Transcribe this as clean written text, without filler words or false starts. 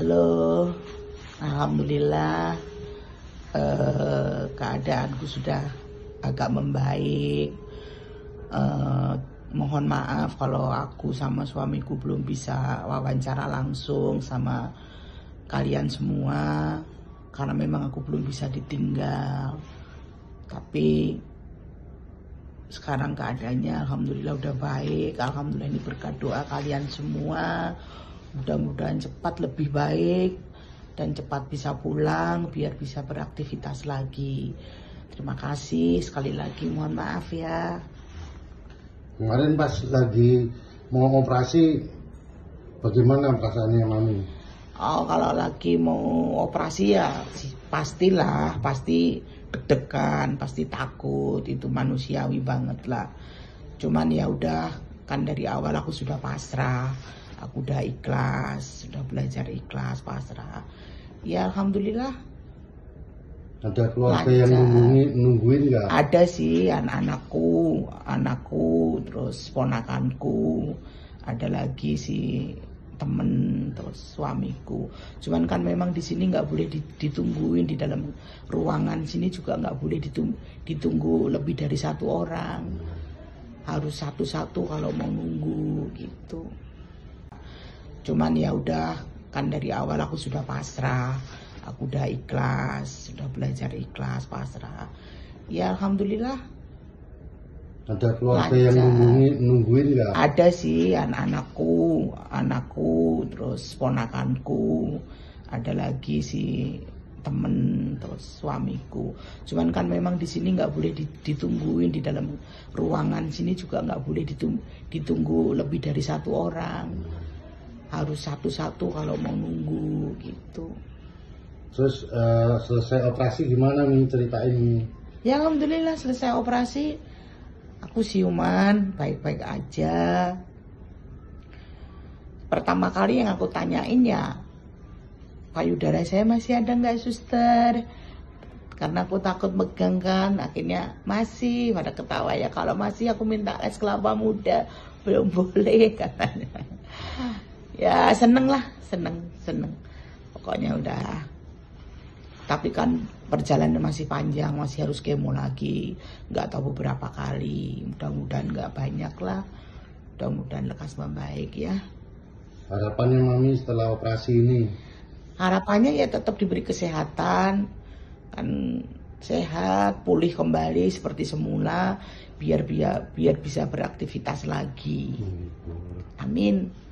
Halo, alhamdulillah keadaanku sudah agak membaik. Mohon maaf kalau aku sama suamiku belum bisa wawancara langsung sama kalian semua, karena memang aku belum bisa ditinggal. Tapi sekarang keadaannya alhamdulillah udah baik. Alhamdulillah, ini berkat doa kalian semua. Mudah-mudahan cepat lebih baik dan cepat bisa pulang biar bisa beraktivitas lagi. Terima kasih sekali lagi, mohon maaf ya. Kemarin pas lagi mau operasi, bagaimana perasaannya Mami? Oh, kalau lagi mau operasi ya pastilah, pasti deg-degan, pasti takut, itu manusiawi banget lah. Cuman ya udah, kan dari awal aku sudah pasrah, aku udah ikhlas, sudah belajar ikhlas, pasrah. Ya alhamdulillah. Ada keluarga yang nungguin nggak? Ada sih, anakku, terus ponakanku, ada lagi sih temen, terus suamiku. Cuman kan memang di sini nggak boleh ditungguin, di dalam ruangan sini juga nggak boleh ditunggu lebih dari satu orang. Harus satu-satu kalau mau nunggu gitu. Cuman ya udah, kan dari awal aku sudah pasrah, aku udah ikhlas, sudah belajar ikhlas, pasrah. Ya alhamdulillah. Ada keluarga yang nungguin nggak? Ada sih, anakku, terus ponakanku, ada lagi sih temen, terus suamiku. Cuman kan memang di sini nggak boleh ditungguin, di dalam ruangan sini juga nggak boleh ditunggu lebih dari satu orang. Harus satu-satu kalau mau nunggu gitu. Terus selesai operasi gimana nih, ceritain? Ya alhamdulillah selesai operasi, aku siuman baik-baik aja. Pertama kali yang aku tanyain ya, payudara saya masih ada nggak suster? Karena aku takut megang kan, akhirnya masih, pada ketawa ya. Kalau masih aku minta es kelapa muda, belum boleh katanya. Ya seneng lah, seneng. Pokoknya udah. Tapi kan perjalanan masih panjang, masih harus kemo lagi. Nggak tahu beberapa kali, mudah-mudahan nggak banyak lah. Mudah-mudahan lekas membaik ya. Harapannya Mami setelah operasi ini? Harapannya ya tetap diberi kesehatan, kan sehat, pulih kembali seperti semula, biar bisa beraktivitas lagi. Amin.